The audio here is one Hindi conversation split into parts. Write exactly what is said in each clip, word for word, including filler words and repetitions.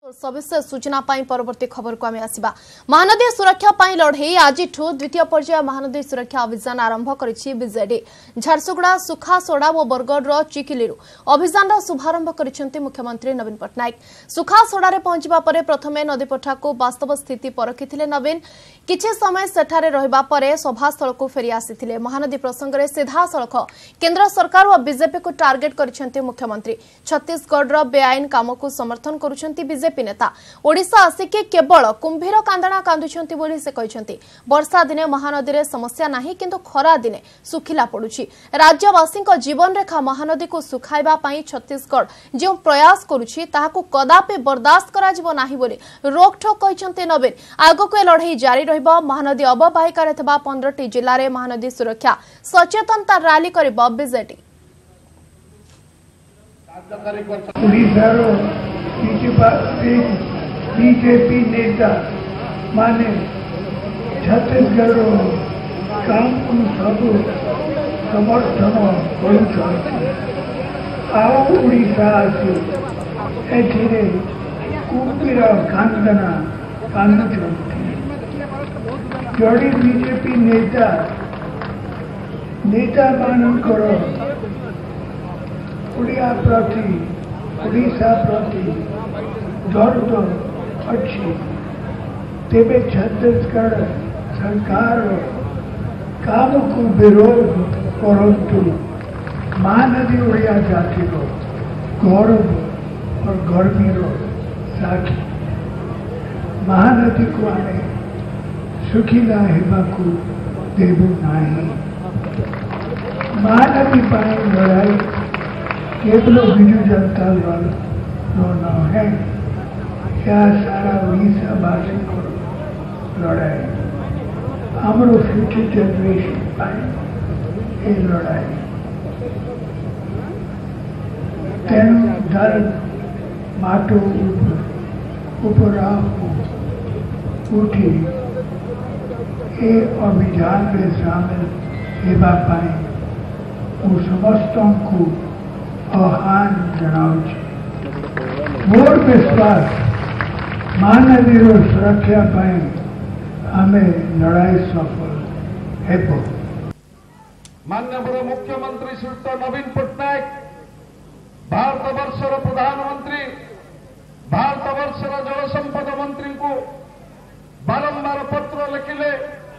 सविशेष सूचना पाई परवर्ती खबर को आम आसवा महानदी सुरक्षा पाई लड़े आज द्वितीय पर्याय महानदी सुरक्षा अभियान आरंभ करिछि बीजेडी झारसुगुड़ा सुखासोड़ा और बरगढ़ चिकिली अभियान शुभारंभ करिसेंति मुख्यमंत्री नवीन पट्टनायक सुखासोड़ा रे पहुंचबा परे प्रथमे नदीपठा को वास्तव स्थिति परखिथिले नवीन किछि समय सेठारे रहिबा परे सभास्थल को फेरी आसीथिले महानदी प्रसंग रे सीधा सड़क केंद्र सरकार और बीजेपी को टार्गेट करिसेंति मुख्यमंत्री छत्तीसगढ़ बेआईन काम को समर्थन करुछंती बीजेपी नेता ओडिशा आसिके केवल कुंभीर कांदणा कांदुछंती बोली से कहिसंती वर्षा दिने महानदी रे समस्या नाही किंतु खरा दिने सुखिला पडुछि राज्यवासी जीवन रेखा महानदी को सुखाइबा पई छत्तीसगढ़ जो प्रयास करुछि ताहाकु कदापि बर्दाश्त करा जिवो नाही बोली रोकठोक कहिसंती नवीन आगको लड़ाई जारी रहिबो महानदी अववाहिका रे थबा पंद्रह टी जिल्ला रे महानदी सुरक्षा सचेतनता रैली करिबो बीजेडी बीजेपी नेता माने छत्तीसगढ़ काम को सब समर्थन करुड़ीसा एथिरे कुंभीर कांदना कांदुछंती जड़े बीजेपी नेता नेता मानकर ओडिया प्रति ओडिशा प्रति दर्द अच्छी तेरे छत्तीसगढ़ सरकार काम को विरोध करंतु महानदी ओडिया जाति को गौरव और गर्मी साखी महानदी को आने सुखिला हेबाकू देबू नाही महानदी पानी लड़ाई केवल विजु जनता दल न है क्या सारा ओडिशा वासी को लड़ाई आमर फ्यूचर जनरेशन पाई ए लड़ाई तेणु दल माटो उपरा उठी ए अभियान में शामिल हेबा पाई वो समस्त को आह्वान जनाऊँ मोर विश्वास महानदी सुरक्षा पाई हमें लड़ाई सफल है। माननीय मुख्यमंत्री श्री नवीन पट्टनायक भारत वर्षर प्रधानमंत्री भारत वर्षर जल संपद मंत्री को बारंबार पत्र लिखिले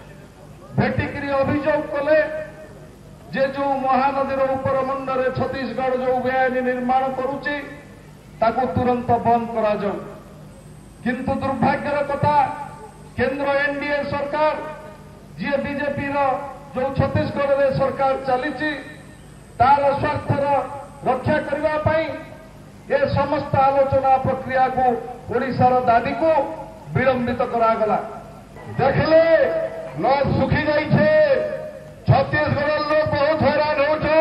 भेटिकी अभियोग कले जे जो महानदीर उपर मुंडे छत्तीसगढ़ जो बेआईन निर्माण करुच्ची ताको तुरंत बंद करा जाऊ किंतु दुर्भाग्यर कथा केंद्र एनडीए सरकार जी बीजेपी जो छत्तीसगढ़ रे सरकार चली तार स्वार्थर रक्षा करने ये समस्त आलोचना प्रक्रिया को ओडिशार दाबी को विलंबित करागला देखले न सुखी जाइए छत्तीसगढ़ लोग बहुत हैरान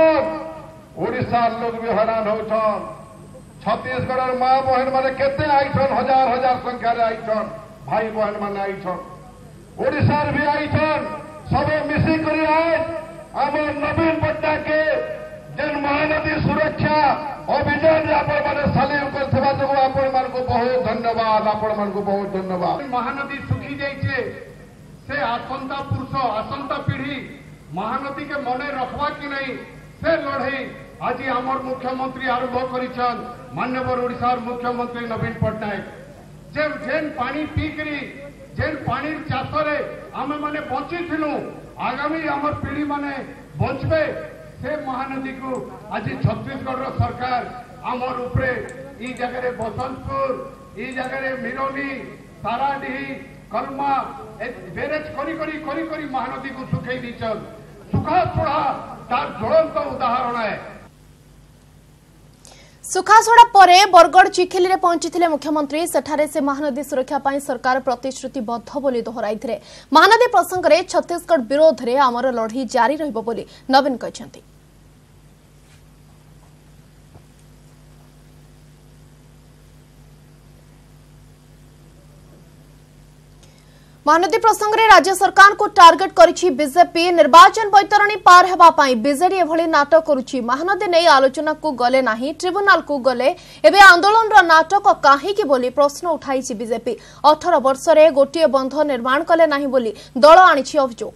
होड़शार लोग भी हैरान हो छत्तीसगढ़ माँ बहन मैंने केते आईछन हजार हजार संख्या आईछन भाई बहन मैंने आईछन ओडिशार भी आईछन सब मिसिक आम नवीन पट्टनायक के जेन महानदी सुरक्षा अभियान आपण मैंने सालिम करथिबा जो आपण मान को बहुत धन्यवाद आपण मान को बहुत धन्यवाद। महानदी सुखी जाइए से आसंता पुरुष आसंता पीढ़ी महानदी के मने रखवा कि नहीं से लड़ई आज आमर मुख्यमंत्री आरंभ कर माननीय ओडिशार मुख्यमंत्री नवीन पट्टनायक जे जेन पानी पीकरी जेन पानी चाष आम मैंने बची थिलु आगामी आमर पीढ़ी माने बचबे से महानदी को आज छत्तीसगढ़ सरकार आमर उपरे ई जगह बसंतपुर ई जगह मिरोनी साराडीही कलमा बेरेज करी करी करी करी महानदी को सुखई दीचन सुखा छोड़ा तार ज्वलंत उदाहरण है। सुखासोड़ा परे बरगढ़ चिखिली रे पहुंची मुख्यमंत्री सेठारे से महानदी सुरक्षा पाई सरकार प्रतिश्रुतिबद्ध बोली दोहराई महानदी प्रसंग रे छत्तीसगढ़ विरोध रे आमर लड़ाई जारी रहिबो बोली नवीन कहछंती। महानदी प्रसंग में राज्य सरकार को टार्गेट करिछि बीजेपी निर्वाचन बैतरणी पार हेबा पाई बीजेडी एभली नाटक करुछि। महानदी नहीं आलोचना को गले नाही ट्रिब्यूनाल को गले एबे आंदोलन रो नाटक काहे की बोली प्रश्न उठाइछि बीजेपी। अठारह वर्ष रे गोटिए बंध निर्माण कले नाही बोली दल आनिछि अभियोग।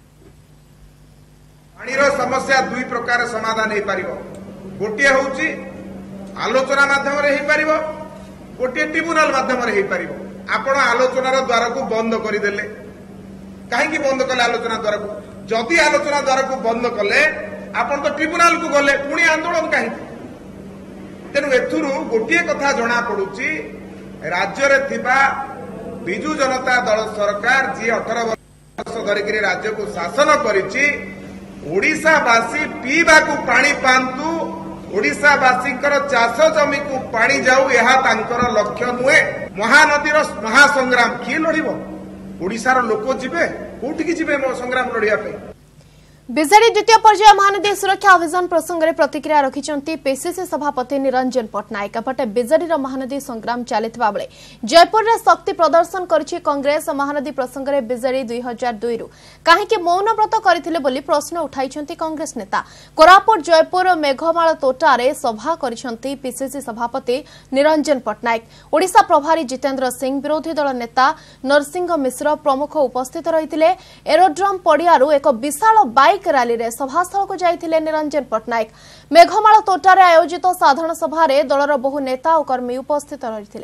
पानीर समस्या दुई प्रकार समाधान हो पारिबो। गोटिए होउछि आलोचना माध्यम रे हो पारिबो, गोटिए ट्रिब्यूनाल माध्यम रे हो पारिबो। आपण आलोचनार द्वार को बंद करदेले कहीं बंद कले आलोचना द्वार को जदि आलोचना द्वार को बंद कले आपण तो ट्रिब्यूनाल को गले पुणी आंदोलन कहीं। तेणु एथुरु गोटे कथा जना पड़ुची राज्य रे थिबा बिजु जनता दल सरकार जी अठारह वर्ष धरिक राज्य को शासन करिछि। ओडिशावासी पीवा को पानी पांतु, ओडिशावासी चाष जमी को पानी जाऊ यह तांकर लक्ष्य नुहे। महानदीर महासंग्राम किए लड़िबो? ओडिशार लोक जिबे कोठिकी जिबे मो संग्राम लड़िया पे। बीजेडी द्वितीय पर्याय महानदी सुरक्षा अभियान प्रसंग में प्रतिक्रिया रखिछंती पीसीसी सभापति निरंजन पट्टनायक। एपटे बीजेडी महानदी संग्राम चलिथिबा बेले जयपुर रे शक्ति प्रदर्शन करिछि कांग्रेस। महानदी प्रसंग में बीजेडी दुई हजार दुई रु काहेकि मौन व्रत करथिले बोली प्रश्न उठाइछंती कांग्रेस नेता। कोरापुट जयपुर मेघमाल तोटारे सभा करिछंती पीसीसी सभापति निरंजन पट्टनायक। ओडिशा प्रभारी जितेंद्र सिंह, विरोधी दल नेता नरसिंह मिश्र प्रमुख उपस्थित रहिथिले। एरोड्रम पड़ियारू एक विशाल बाइक रैली रे सभास्थल को जाइथिले निरंजन पट्टनायक। मेघमाल तोटारे आयोजित साधारण सभा रे दलर बहु नेता और कर्मी उपस्थित रहिथिले।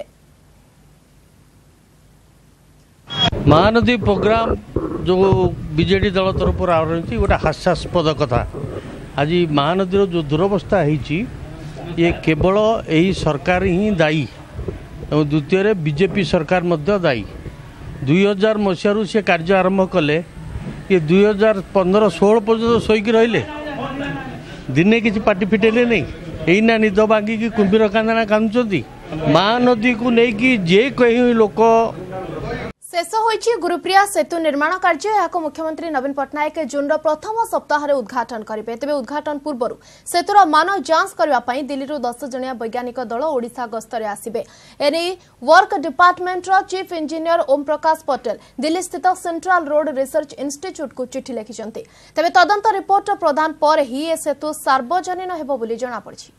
महानदी प्रोग्राम जो बीजेडी दल तरफ रही गोटे हास्यास्पद कथा। आज महानदी जो दुरवस्था होती ये केवल यही सरकार ही दायी और द्वितीय बीजेपी सरकार मध्य दायी। दुई हजार मसीह से कार्य आरंभ कले ये दुई हजार पंद्रह षोह पर्यटन शोक रहिले दिने किसी पार्टी फिटेले नहीं। यही निद भांगिकी कुंभीर कांदना कांदुचंती। महानदी को लेकिन जे कहीं लोक शेष होइछि गुरुप्रिया सेतु निर्माण कार्य। यहाँ मुख्यमंत्री नवीन पट्टनायक जून प्रथम सप्ताह उद्घाटन करेंगे। तेज उद्घाटन पूर्व सेतुर मान जांच करने दिल्ली दस जणिया वैज्ञानिक दल ओडिशा गस्तरे आसिबे। एने work department chief engineer Om Prakash Patel Delhi स्थित सेंट्रल रोड रिसर्च इंस्टीट्यूट को चिठी लिखिछन्ते। तेबे तदंत रिपोर्ट प्रदान पर ही ए सेतु सार्वजनीन हेबो बोली जणा पड़िछि।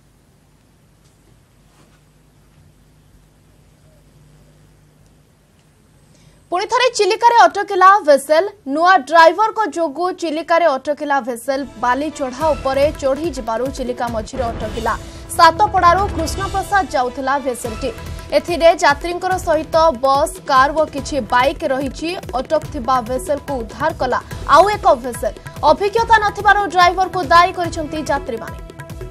पुणी थे चिलिका अटकिला वेसेल नुआ ड्राइवर को जोगु चिलिका अटकिला वेसेल बाली चढ़ा उपरे चढ़ी जिबारु चिलिका मझिरे अटकिला। सातपड़ारू कृष्ण प्रसाद जाउथिला वेसेलटी। एथिरे यात्रींकर सहित बस कार व किछि बाइक रहिछि। अटकथिबा वेसेल को उद्धार कला आउ एक वेसेल। अभिज्ञता नथिबारु ड्राइवर को दायी करिसंती यात्री माने।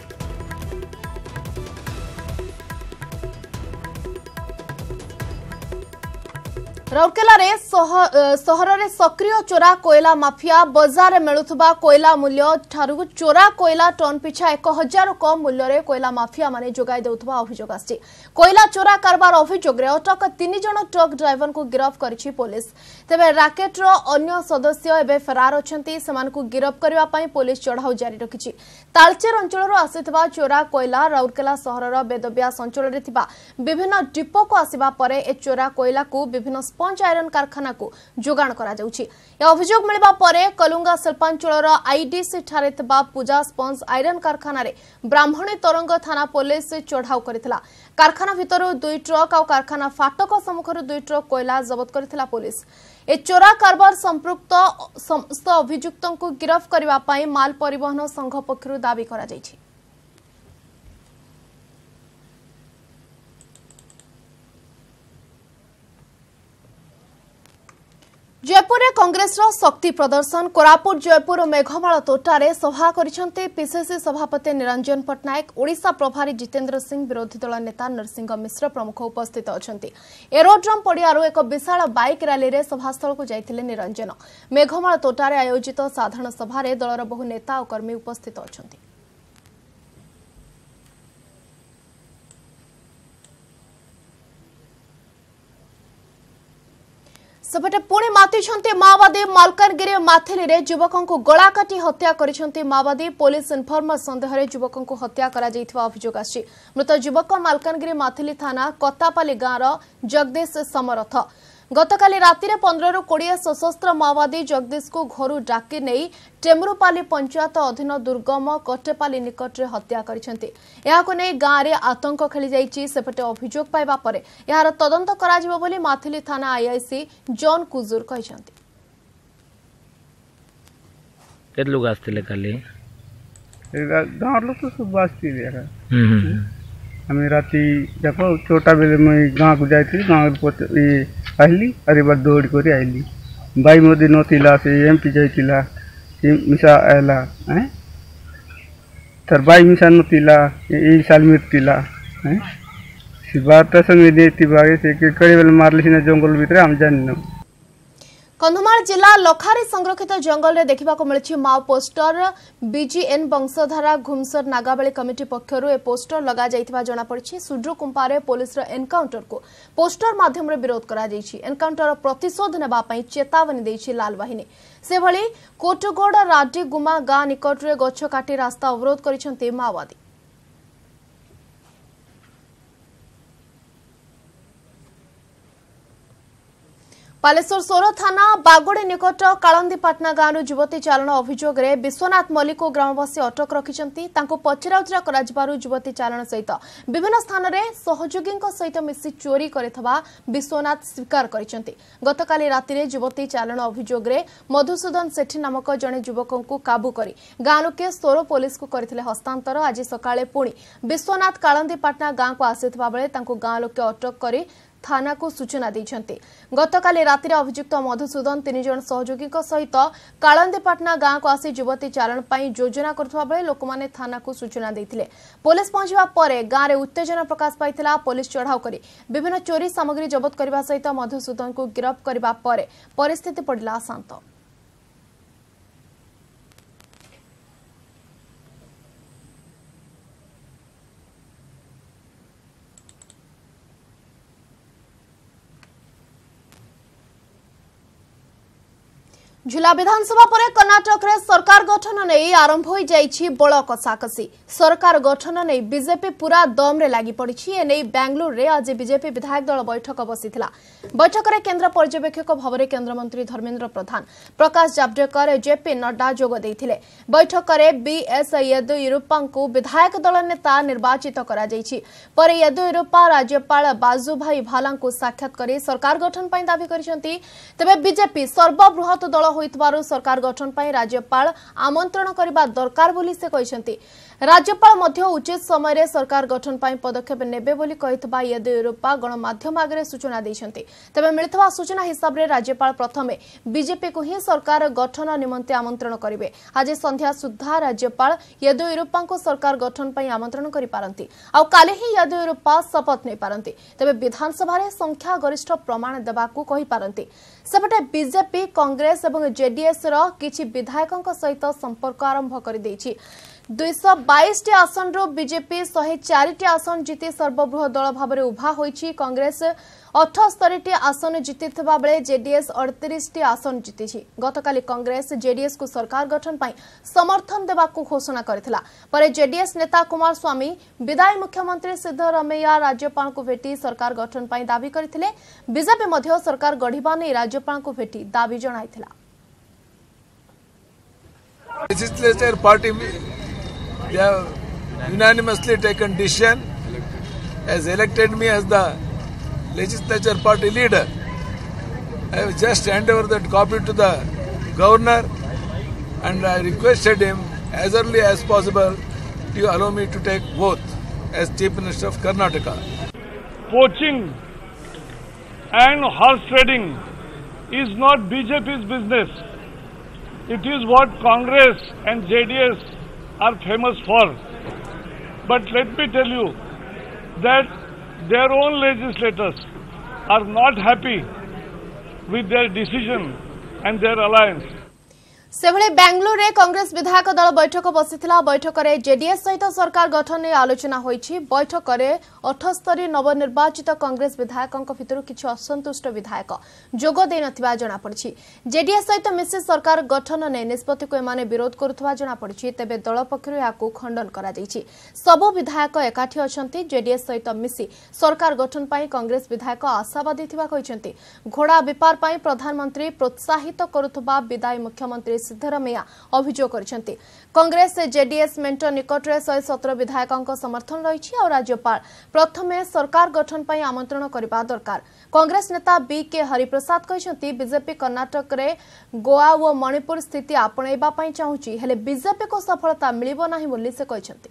राउरकेला रे सहर रे सक्रिय चोरा कोयला माफिया बाजार मिलुथबा कोयला मूल्य ठारू चोरा कोयला टन पिछा एक हजार कम मूल्य रे कोयला माफिया माने जोगाई देउथबा अभियोग आछि। कोयला चोरा कारबार अभियोग रे अटक तीन जण ट्रक ड्राइवर को गिरफ्त करिछि पुलिस। तेबे राकेट रो अन्य सदस्य एबे फरार अछंती। समान को गिरफ्त करबा पई पुलिस चढ़ाऊ जारी रखिछि। तालचेर अंचल रो आसिथबा चोरा कोयला राउरकेला सहर रो बेदब्यास अंचल रे थिबा विभिन्न डिपो को आसीबा परे ए चोरा कोयला को विभिन्न स्पंज आयरन कारखाना को जोगाण करा जाउछि। ए अभियोग मिलबा परे कलुंगा शिल्पांचल आईडीसी ठारे थिबा पूजा स्पंज आयरन कारखाना रे ब्राह्मणी तरंग थाना पुलिस चढ़ाऊ करथिला। कारखाना भितरु दुई ट्रक आ कारखाना फाटक सम्मुखर दुई ट्रक कोयला जब्त करथिला पुलिस। ए चोरा कारबार संपृक्त समस्त अभियुक्तों को गिरफ्त करबा पई माल परिवहन संघ पक्षरु दाबी करा जाइछि। जयपुर में कांग्रेस शक्ति प्रदर्शन। कोरापुट जयपुर मेघमाल तोटारे सभा करिसंते पीसीसी सभापति निरंजन पट्टनायक। ओडिशा प्रभारी जितेंद्र सिंह, विरोधी दल नेता नरसिंह मिश्र प्रमुख उपस्थित अछंती। एरोड्रम पड़ियारू एक विशाल बाइक रैली रे सभास्थल को जाइथिले निरंजन। मेघमाल तोटारे आयोजित साधारण सभा रे दलर बहु नेता और कर्मी उपस्थित अछंती। सेपटे पुणी मातिछंती माओवादी। मालकानगिरी माथिली रे युवकों को गला काटी हत्या करिसंती माओवादी। पुलिस इनफॉर्मर संदेह रे युवकों को हत्या करा जाइथिबा अभियोग आछि। मृत युवक मालकानगिरी माथिली थाना कतापाली गाँव जगदीश समरथ। गतकाली राति पंद्रह रु कोड़े सशस्त्र माओवादी जगदीश को घर डाकी नहीं टेमुरुपाली पंचायत अधीन दुर्गम कटेपाली निकट में हत्या करछन्ते। याको नै गाँ रे आतंक खेली जाइछि। सेपटे अभियोग पाइबा परे यार तदंत कराजिबो बोली माथिली थाना आईआईसी जॉन कुजुर कहिसन्ते। केत लोग आस्थिले काली गाँव लोग तो सब आस्थिले हमें राति देखो छोटा बेले मैं गाँव को जाती गाँव आइली अरे बार दौड़ कर आइली भाई मोदी नथिला से एमपी जाइतिला मिसा आला हैं तर भाई मिसा नथिला ए साल मरतिला हैं सी बात संगे देती बागे से के करे बेले मारले सिना जंगल भितर हम जानिनो। कंधमाल जिला लखारी संरक्षित जंगल रे देखिबा को मिलछि Mao poster BGN Vansadhara Ghumusar Nagavali committee पक्षरु ए पोस्टर लगा जाइथिबा जणा पड़छि। सुड्रु कुंपारे पुलिस रो एनकाउंटर को पोस्टर माध्यम रे विरोध करा जाइछि। एनकाउंटर प्रतिशोध नेबा पई चेतावनी दैछि लाल बाहिनी। से भली कोटगोड राडी गुमा गाँ निकट रे गछ काटी रास्ता अवरोध करिसंते माओवादी। बालेश्वर सोर थाना बागोड़े निकट कालंदीपाटना गाँव युवती चालन अभियोग रे विश्वनाथ मल्लिक को ग्रामवासी अटक रखिछंती। तांको पचराउचरा कराजिबारु युवती चालन सहित विभिन्न स्थान रे सहयोगी सहित मिसी चोरी करथबा विश्वनाथ स्वीकार करिछंती। गतकाली राति रे युवती चालन अभियोग रे मधुसूदन सेठी नामक जने युवकों को काबू करी गाँ लोके सोर पुलिस को करथिले हस्तांतर। आज सकाळे पुणी विश्वनाथ कालंदीपाटना गाँ को आसिथबा बेले तांको गाँ लोके अटक करी थाना को सूचना दैछन्ते। गतकाली राति अभियुक्त मधुसूदन तीन जन सहयोगी सहित कालंदीपाटना गाँ को आसी युवती चारण पई योजना करथबा बेले लोकमाने थाना को सूचना दैथिले। पुलिस पहुंचबा परे गाँ रे उत्तेजना प्रकाश पाइथिला। पुलिस चढ़ाऊ करी विभिन्न चोरी सामग्री जबत करबा सहित मधुसूदन को गिरफ्त करबा परे परिस्थिति पड़िला शांत। झुला विधानसभा पर कर्नाटक रे सरकार गठन नहीं आरंभ हो जाइछि बड़ कसाकसी। सरकार गठन नहीं बीजेपी पूरा दम रे लागि पड़िछि। ए नहीं बेंगलुरु रे आज बीजेपी विधायक दल बैठक बसिथिला। बैठक रे केंद्र पर्यवेक्षक भाव में केंद्र मंत्री धर्मेंद्र प्रधान, प्रकाश जावडेकर, जेपी नड्डा जोग देथिले। बैठक रे बीएस येदियुरप्पा को विधायक दल नेता निर्वाचित करा जाइछि। पर येदियुरप्पा राज्यपाल बाजुभाई भाला को साक्षात करी सरकार गठन पई दाबी करिसंती। तबे बीजेपी सर्वबृहत दल होइतबारु सरकार गठन पई राज्यपाल आमंत्रण करबा दरकार बोली से कहिसंती। राज्यपाल मध्य उचित समय रे सरकार गठन पई पदक्षेप नेबे बोली कहितबा येदियुरप्पा गणमाध्यम आगे सूचना दैछंती। तबे मिलितबा सूचना हिसाब रे राज्यपाल प्रथमे बीजेपी को ही सरकार गठन निमंते आमंत्रण करिवे। आज संध्या सुद्धा राज्यपाल येदियुरप्पा को सरकार गठन पई आमंत्रण करि पारंती। आ काले ही येदियुरप्पा शपथ नै पारंती। तबे विधानसभा रे संख्या गरिष्ठ प्रमाण देबाकू कहि पारंती। सेपटे बीजेपी कांग्रेस एवं जेडीएस रो किछि विधायकों सहित संपर्क आरंभ कर देछि। दुई सौ बाईस टी आसन रो बीजेपी एक सौ चार टी आसन जीति सर्वबृहत दल भाव में उभा होइछि। कांग्रेस अठहत्तर टी आसन जीतिथिबा बेले जेडीएस अड़तीस टी आसन जीतिछि। गतकाली कांग्रेस जेडीएस को सरकार गठन पई समर्थन देबाकू घोषणा करथिला। पर जेडीएस नेता कुमार स्वामी विदायी मुख्यमंत्री सिद्धरामैया राज्यपाल को भेटी सरकार गठन पई दाबी करथिले। बीजेपी मध्य सरकार गढ़िबा नै राज्यपाल को भेटी दाबी जणाइथिला। Legislature party, they have unanimously taken decision, has elected me as the legislature party leader. I have just handed over that copy to the governor, and I requested him as early as possible to allow me to take oath as Chief Minister of Karnataka. Poaching and horse trading is not B J P's business. It is what Congress and J D S are famous for. But let me tell you that their own legislators are not happy with their decision and their alliance. सेभळे Bengaluru रे कांग्रेस विधायक दल बैठक बसिथिला बैठक रे जेडीएस सहित सरकार गठन ने आलोचना होईछि। बैठक रे अठहत्तर नवनिर्वाचित कांग्रेस विधायकक भितरु किछि असंतुष्ट विधायक जोग दे नथिबा जणा पड़छि। जेडीएस सहित मिसी सरकार गठन ने निष्पत्ति को एमाने विरोध करुथबा जणा पड़छि। तेबे दल पक्षरु याकू खंडन करा दैछि। सब विधायक एकाठी अछंती। जेडीएस सहित मिसी सरकार गठन पई कांग्रेस विधायक आशावादी थिबा कहिसंती। घोड़ा व्यापार पई प्रधानमंत्री प्रोत्साहित करुथबा विदायी मुख्यमंत्री सिद्धरामैया अभियोग करिसेंती। कांग्रेस जेडीएस मेंट निकट रे एक सौ सत्रह विधायकों समर्थन रही और राज्यपाल प्रथमे सरकार गठन पई आमंत्रण करबा दरकार। कांग्रेस नेता बी के हरिप्रसाद कहिसेंती बीजेपी कर्नाटक रे गोवा और मणिपुर स्थिति आपणैबा पई चाहूची हेले बीजेपी को सफलता मिलिबो नाही बोली से कहिसेंती।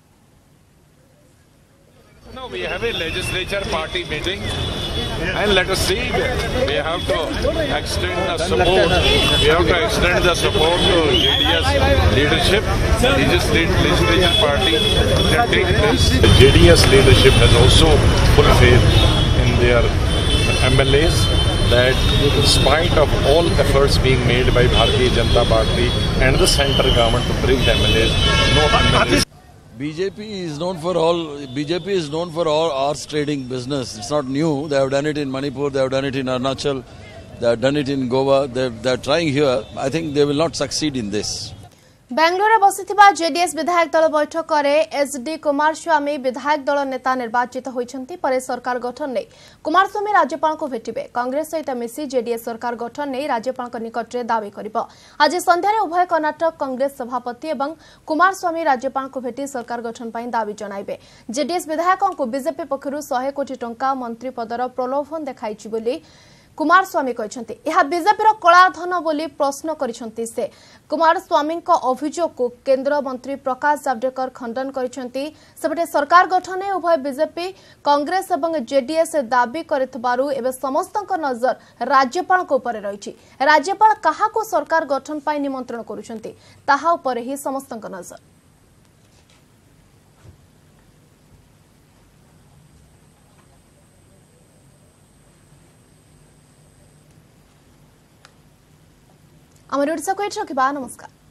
No, we have a legislature party meeting and let us see. We have to extend the support. We have to extend the support to J D S leadership. Legislature party can take this. The J D S leadership has also full faith in their M L As that in spite of all efforts being made by Bharatiya Janata Party and the central government to bring the M L As, no M L As. B J P is known for all. B J P is known for all horse trading business. It's not new. They have done it in Manipur. They have done it in Arunachal. They have done it in Goa. They they are trying here. I think they will not succeed in this. Bengaluru बसिथिबा जेडीएस विधायक दल बैठक रे एसडी कुमारस्वामी विधायक दल नेता निर्वाचित होइछंती। परे सरकार गठन नै कुमारस्वामी राज्यपाल को भेटिबे। कांग्रेस सहित मिसी जेडीएस सरकार गठन नै राज्यपाल को निकट रे दावी करिबो। आज संध्यारे उभय कर्नाटक कांग्रेस सभापति एवं कुमारस्वामी राज्यपाल को भेटी सरकार गठन पई दावी जणाइबे। जेडीएस विधायकों को बीजेपी पक्षरु सौ कोटी टंका मंत्री पदर प्रलोभन देखाइछि बोली कुमारस्वामी कहते यह बीजेपी कलाधन बोली प्रश्न करिसेंती से। कुमारस्वामी अभियोग को केंद्र मंत्री प्रकाश जावड़ेकर खंडन करिसेंती। सेपटे सरकार गठन उभय बीजेपी कांग्रेस और जेडीएस दाबी करिथबारु एबे समस्तक नजर राज्यपाल को ऊपर रही। राज्यपाल काहाको सरकार गठन पाई निमंत्रण करुछंती ताहा ऊपर ही समस्तक नजर। आम ओडिशा को एठी रखिबा। नमस्कार।